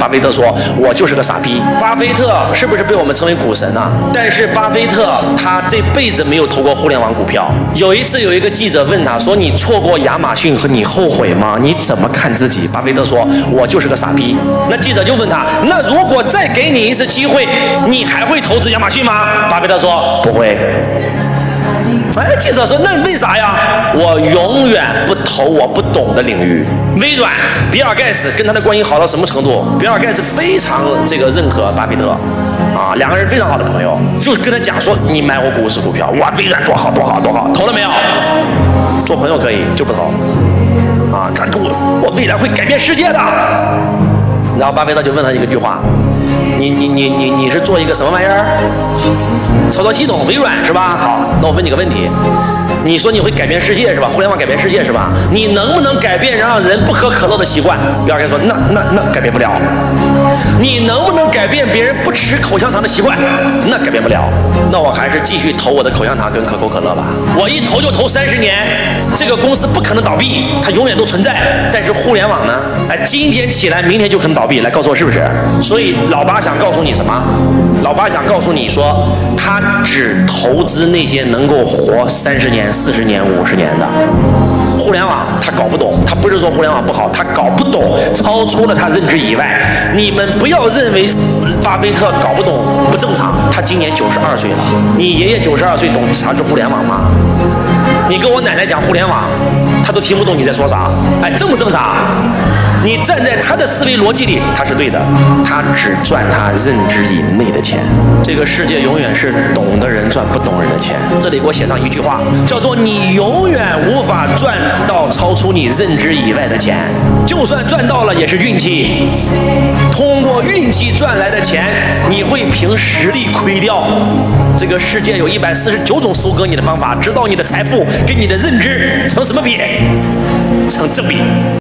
巴菲特说：“我就是个傻逼。”巴菲特是不是被我们称为股神啊？但是巴菲特他这辈子没有投过互联网股票。有一次有一个记者问他说：“你错过亚马逊和你后悔吗？你怎么看自己？”巴菲特说：“我就是个傻逼。”那记者就问他：“那如果再给你一次机会，你还会投资亚马逊吗？”巴菲特说：“不会。”哎，记者说：“那为啥呀？”我永远不投我不懂的领域。微软，比尔盖茨跟他的关系好到什么程度？比尔盖茨非常认可巴菲特，啊，两个人非常好的朋友，就是跟他讲说：“你买我股票，哇，微软多好多好多好。”投了没有？做朋友可以，就不投。啊，他我未来会改变世界的。然后巴菲特就问他一句话：“你是做一个什么玩意儿？操作系统，微软是吧？好，那我问你个问题，你说你会改变世界是吧？互联网改变世界是吧？你能不能改变让人不喝可乐的习惯？”比尔盖茨说：“那改变不了。”你能不能改变别人不吃口香糖的习惯？那改变不了。那我还是继续投我的口香糖跟可口可乐吧。我一投就投30年，这个公司不可能倒闭，它永远都存在。但是互联网呢？哎，今天起来，明天就可能倒闭。来告诉我是不是？所以老八想告诉你什么？老八想告诉你说，他只投资那些能够活30年、40年、50年的。互联网他搞不懂，他不是说互联网不好，他搞不懂，超出了他认知以外。你们不要认为巴菲特搞不懂不正常，他今年92岁了。你爷爷92岁懂啥是互联网吗？你跟我奶奶讲互联网，他都听不懂你在说啥。哎，正不正常？你站在他的思维逻辑里，他是对的，他只赚他认知以内的钱。这个世界永远是懂的人赚不懂人的钱。这里给我写上一句话，叫做你永远无法赚到超出你认知以外的钱，就算赚到了也是运气。通过运气赚来的钱，你会凭实力亏掉。这个世界有149种收割你的方法，直到你的财富跟你的认知成什么比？成正比。